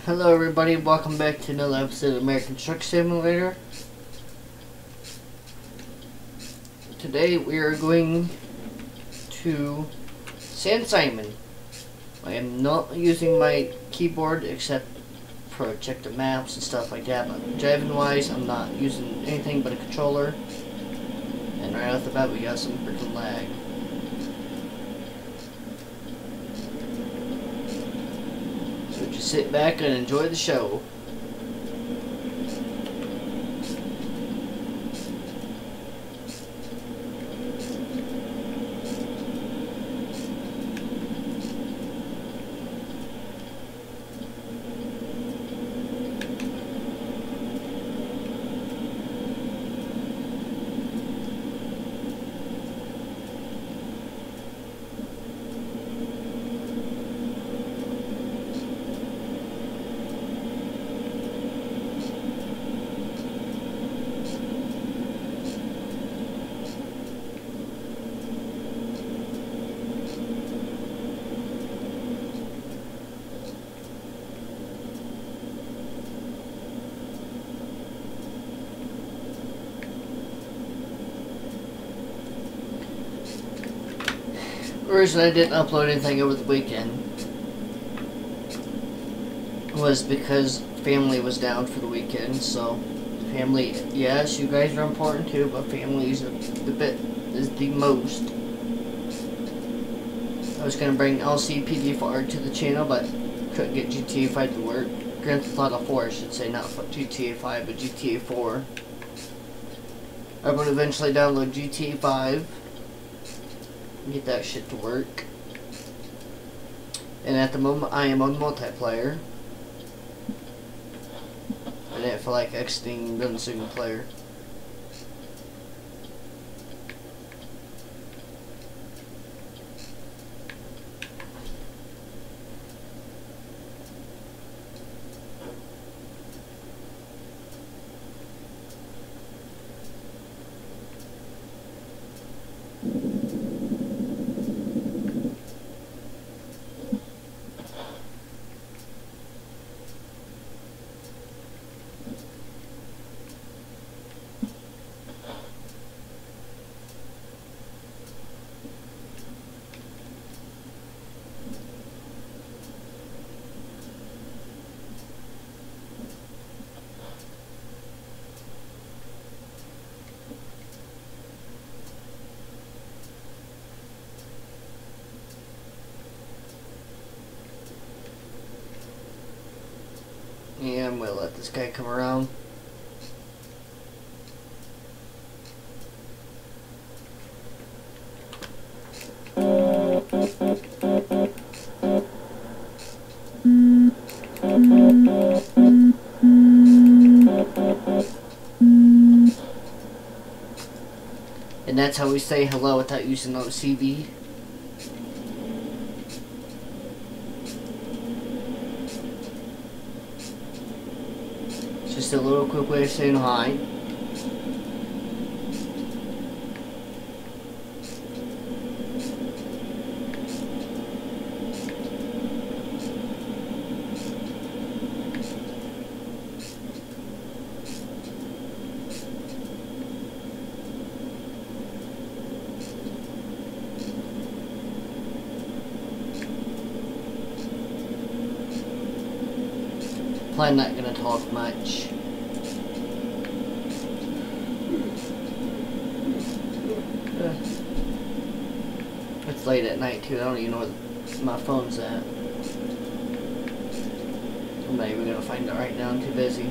Hello everybody, welcome back to another episode of American Truck Simulator. Today we are going to San Simon. I am not using my keyboard except for check the maps and stuff like that, but driving wise I'm not using anything but a controller. And right off the bat we got some freaking lag. So just sit back and enjoy the show. The reason I didn't upload anything over the weekend was because family was down for the weekend. So family, yes, you guys are important too, but family is the most. I was gonna bring LCPD4 to the channel, but couldn't get GTA 5 to work. Grand Theft Auto 4, I should say, not GTA 5, but GTA 4. I'm gonna eventually download GTA 5. Get that shit to work. And at the moment I am on multiplayer. I didn't feel like exiting the single player. Yeah, I'm gonna let this guy come around. And that's how we say hello without using OCD. Just a little quick way of saying hi. I'm not gonna talk much. It's late at night too. I don't even know where my phone's at. I'm not even gonna find it right now. I'm too busy.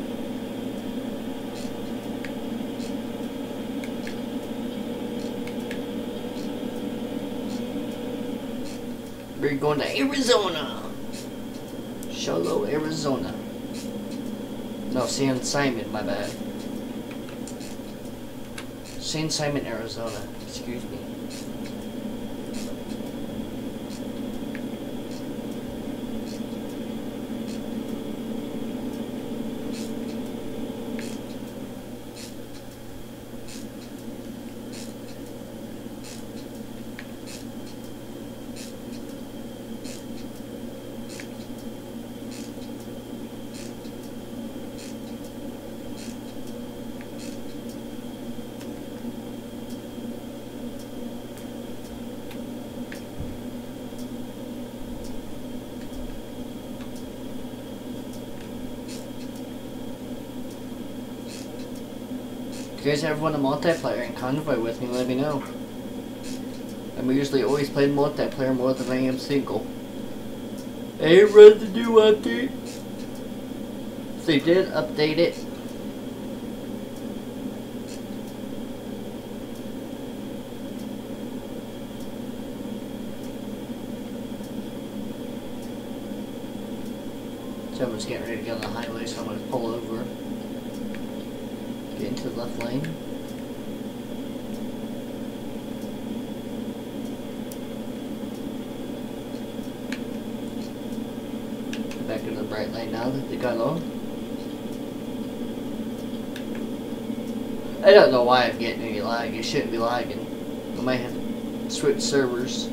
We're going to Arizona. Sholo, Arizona. No, San Simon, my bad. San Simon, Arizona. Excuse me. If you guys ever want a multiplayer and convoy with me, let me know. I'm usually always playing multiplayer more than I am single. I ain't read the new update. They did update it. Someone's getting ready to get on the highway, so I'm going to pull over. Get into the left lane. Get back into the bright lane now that they got on. I don't know why I'm getting any lag. It shouldn't be lagging. I might have to switch servers.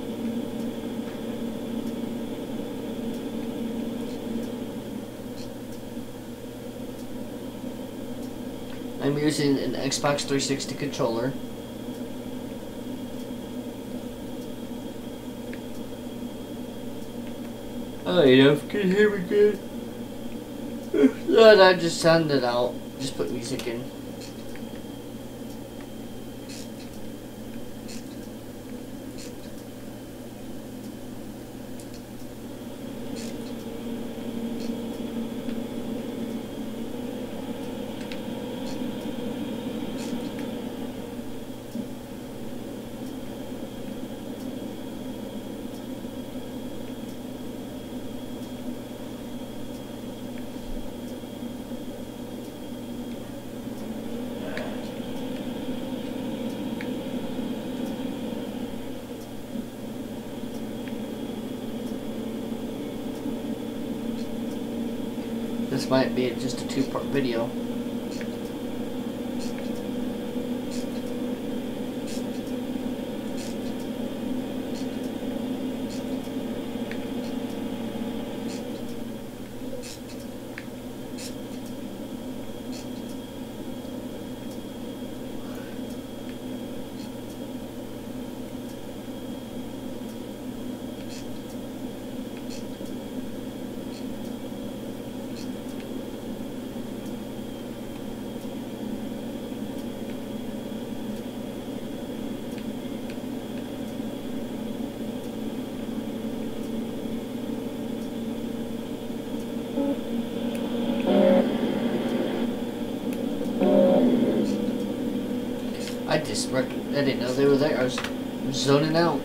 I'm using an Xbox 360 controller. Oh, you can hear me good. I just sounded out. Just put music in. This might be just a two-part video. I didn't know they were there. I was zoning out.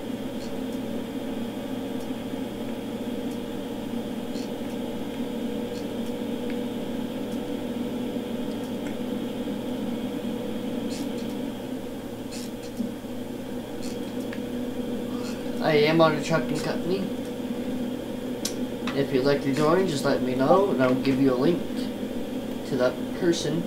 I am on a trucking company. If you'd like to join, just let me know and I'll give you a link to that person.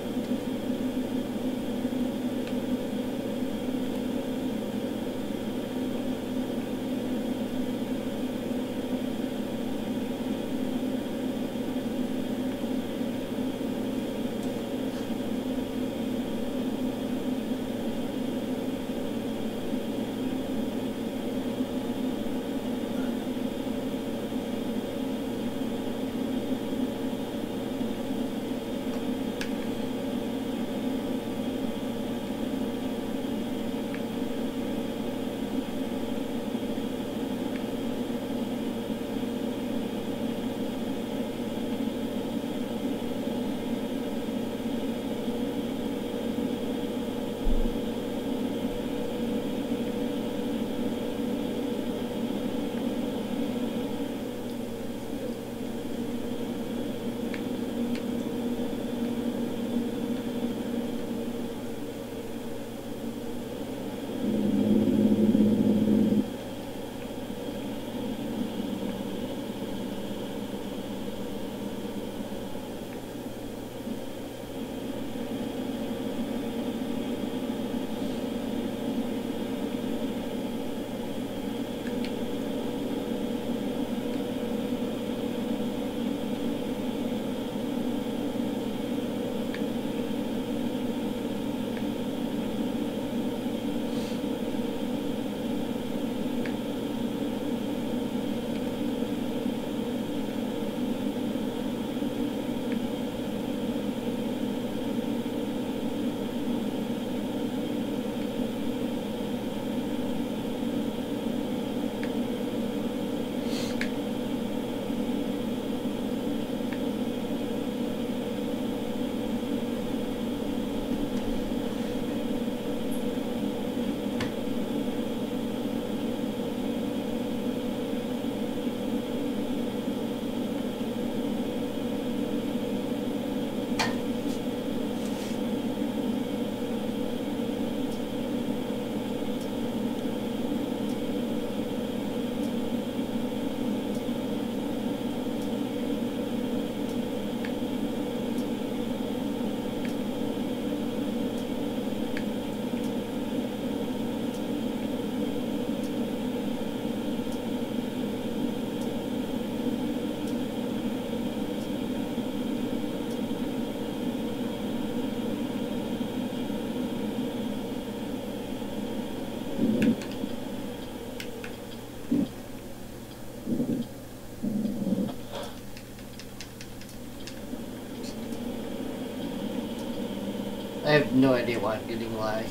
have no idea why I'm getting lag.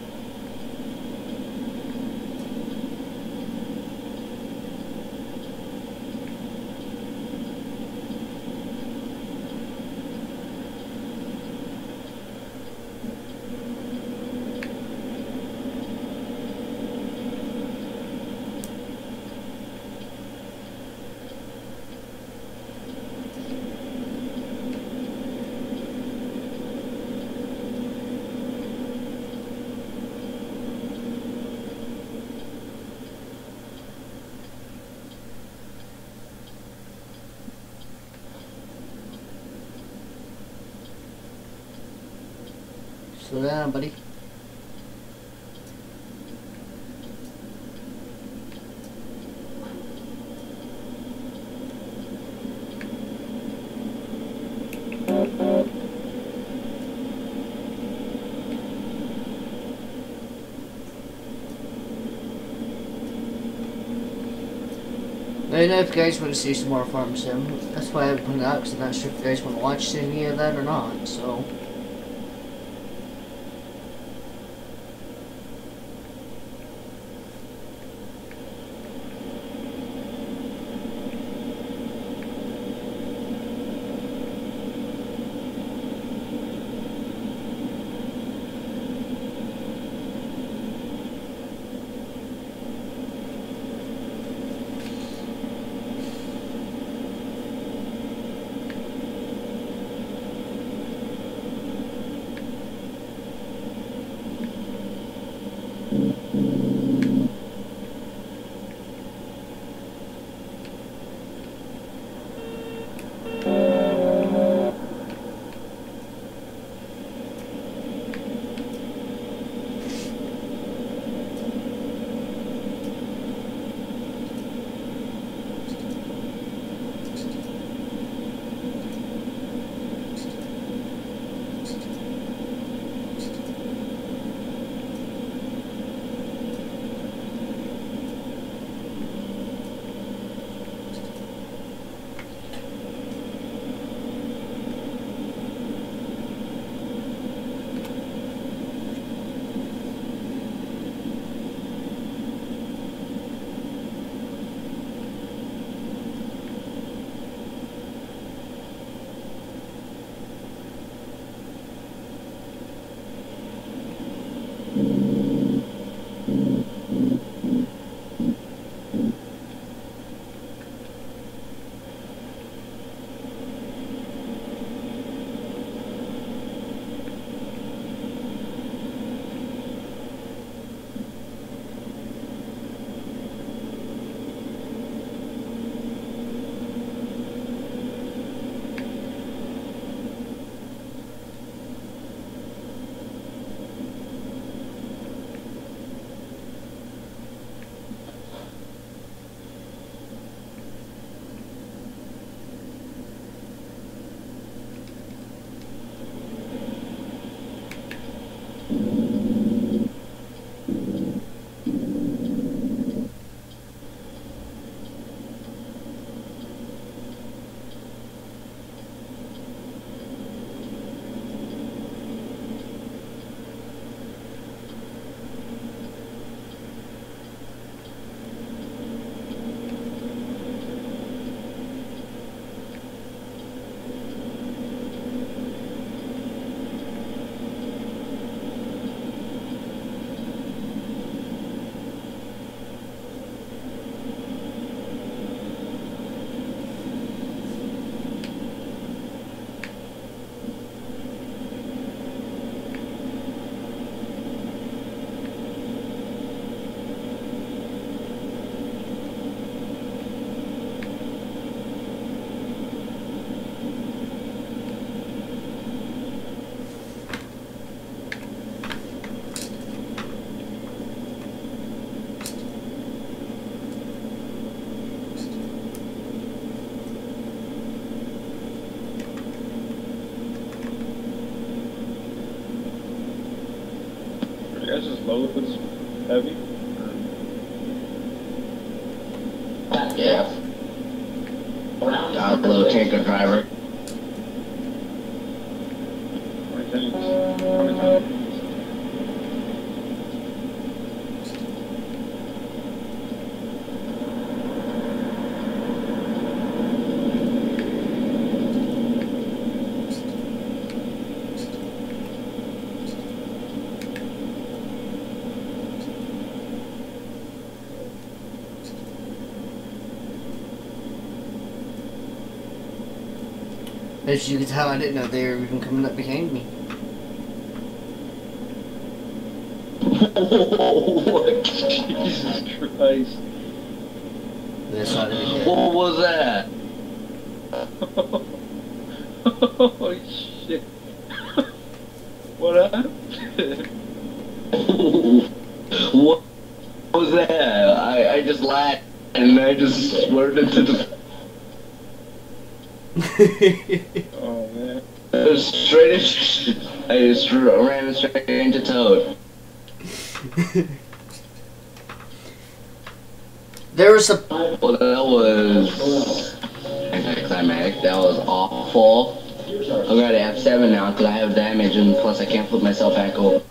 Slow down, buddy. Let me know if you guys want to see some more Farm Sim. That's why I haven't put it out, because I'm not sure if you guys want to watch any of that or not, so... That's just low as heavy. Yeah. Little tanker driver. How many tanks? As you can tell, I didn't know they were even coming up behind me. Jesus Christ. This side of the head. What was that? Oh shit. What happened? What was that? I just laughed and I just swerved into the Oh man. I just ran straight into Toad. There was a... Well, that was anticlimactic. That was awful. I'm gonna have 7 now because I have damage and plus I can't flip myself back over.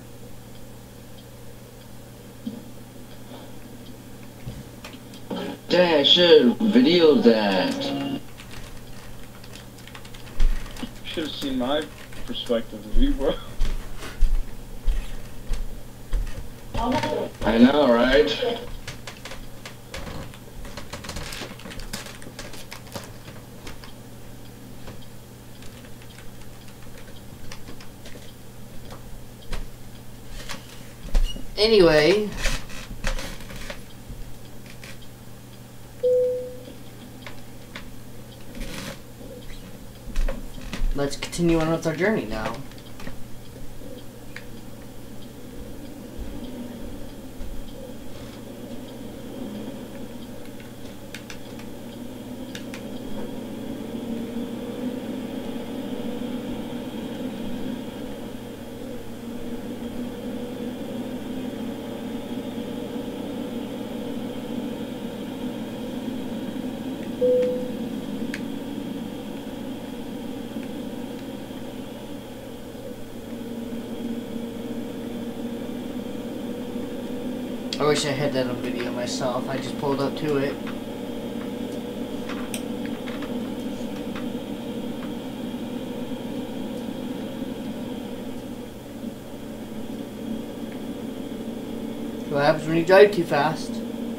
Dang, I should video that. Should have seen my perspective of you, bro. I know, right? Anyway... Let's continue on with our journey now. I wish I had that on video myself. I just pulled up to it. What happens when you drive too fast?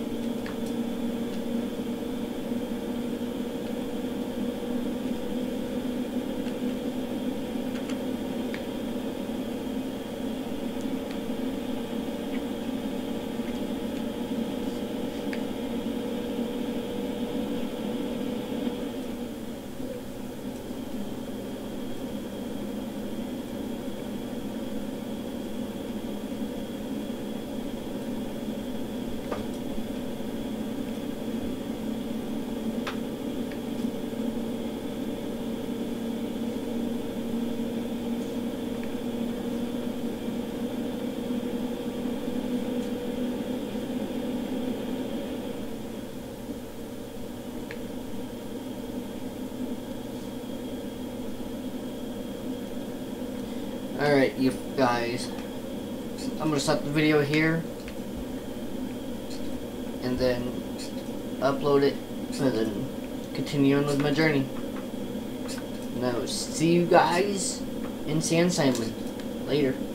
Alright, you guys. I'm gonna stop the video here. And then upload it. And then continue on with my journey. And I will see you guys in San Simon. Later.